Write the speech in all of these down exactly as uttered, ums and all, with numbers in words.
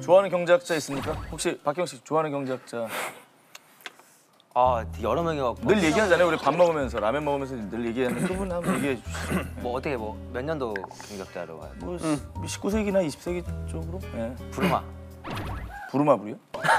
좋아하는 경제학자 있습니까? 혹시 박경 씨 좋아하는 경제학자? 아, 여러 명이 갖고 늘 얘기하잖아요. 우리 밥 먹으면서 라면 먹으면서 늘 얘기하는데 그분 한번 얘기해 주시죠. 뭐 어떻게 뭐 몇 년도 경제학자로 가요? 뭐 음. 십구 세기나 이십 세기 쪽으로? 네. 부르마. 부르마블이요?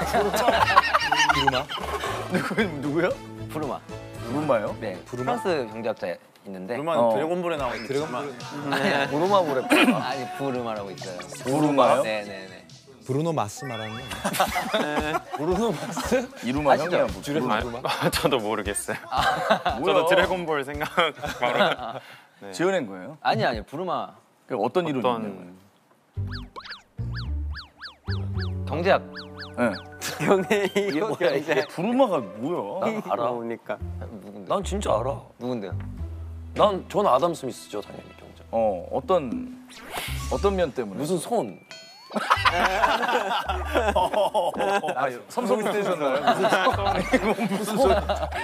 부르마? 누구 누구요? 부르마. 부르마요? 네. 부르마? 프랑스 경제학자 있는데. 부르마는 어. 드래곤볼에 나오는 드래곤볼. 네. 부르마블에 아니 부르마라고 있어요. 부르마요? 네네네. 브루노 마스 말하는 거. 브루노 마스? 이루마 아시죠? 형이야 뭐. 줄여서 부르마. 브루마? 저도 모르겠어요. 뭐야? 저도 드래곤볼 생각 바로. 네. 지어낸 거예요? 아니 아니 부르마. 그 어떤 이론이 어떤- 있는 경제학. 거예요? 경제 이게 뭐야 이제? 네. 부르마가 뭐야? 알아. 나오니까. 누군데? 난 진짜 알아. 누군데요? 난 존 아담 스미스죠 당연히 경제. 어 어떤 어떤 면 때문에? 무슨 손? 아, 삼성이 떼셨나요? 무슨 손?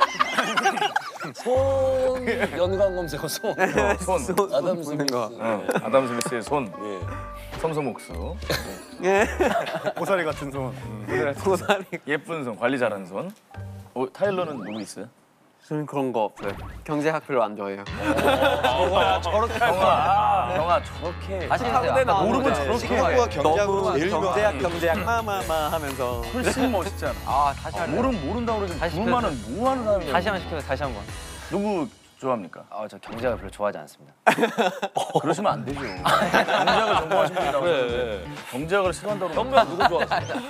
손 연관 검색어 손. 어, 손. 아담 스미스. 어, 아담 스미스의 손. 예. 섬섬옥수. 고사리 같은 손. 예쁜 손, 관리 잘하는 손. 어, 타일러는 누구 있어요? 저는 그런 거 없어요. 경제학 별로 안 좋아해요. 형아, 형아 저렇게. 다시 해주세요. 모르면 저렇게. 너무 경제학 경제학 마마마 하면서 훨씬 멋있잖아. 아 다시 할래요. 모르면 모른다고 그러지. 다시 부르마는 뭐 하는 사람이야? 다시 한번 시켜요. 다시 한 번. 누구 좋아합니까? 아 저 경제학을 별로 좋아하지 않습니다. 그러시면 안 되죠. 경제학을 전공하신 분이라고. 그래. 경제학을 싫어한다고. 형명 누구 좋아하세요?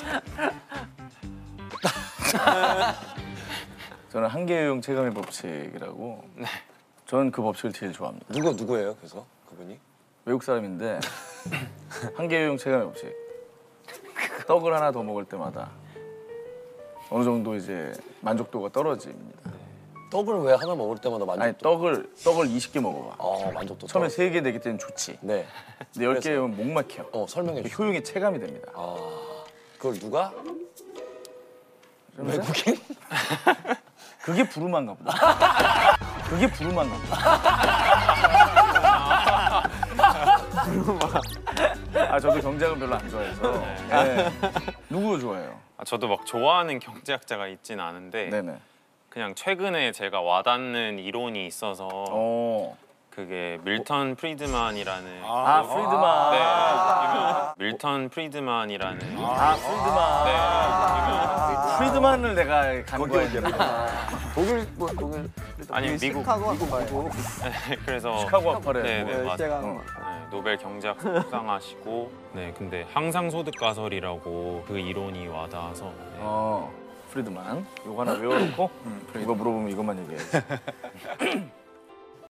저는 한계유형 체감의 법칙이라고. 네. 저는 그 법칙을 제일 좋아합니다. 누구 누구예요? 그래서 그분이? 외국 사람인데 한계유형 체감의 법칙. 떡을 하나 더 먹을 때마다 어느 정도 이제 만족도가 떨어집니다. 떡을 왜 하나 먹을 때마다 만족도? 아니 떡을 떡을 스무 개 먹어봐. 어 만족도. 처음에 떨어져. 세 개, 네 개 때는 좋지. 네. 근데 열 개면 목 막혀. 어 설명해 주세요. 효용이 체감이 됩니다. 아 그걸 누가? 그러면서 외국인? 그게 부르마인가 보다. 그게 부르마인가 보다. 아 저도 경제학은 별로 안 좋아해서. 네. 누구 좋아해요? 아, 저도 막 좋아하는 경제학자가 있진 않은데 네네. 그냥 최근에 제가 와닿는 이론이 있어서 어. 그게 밀턴 프리드만이라는 아 프리드만. 네, 유명 밀턴 프리드만이라는 아 프리드만. 네, 프리드만을 내가 간과했는데. 독일 뭐 독일 아니, 미국. 시카고 미국 네, 그래서 시카고 학파래. 네, 네, 맞아요. 시카고 어. 네, 노벨 경제학 수상하시고 네 근데 항상소득 가설이라고 그 이론이 와닿아서 네. 어 프리드만. 요거 하나 외워놓고 이거 물어보면 이것만 얘기해.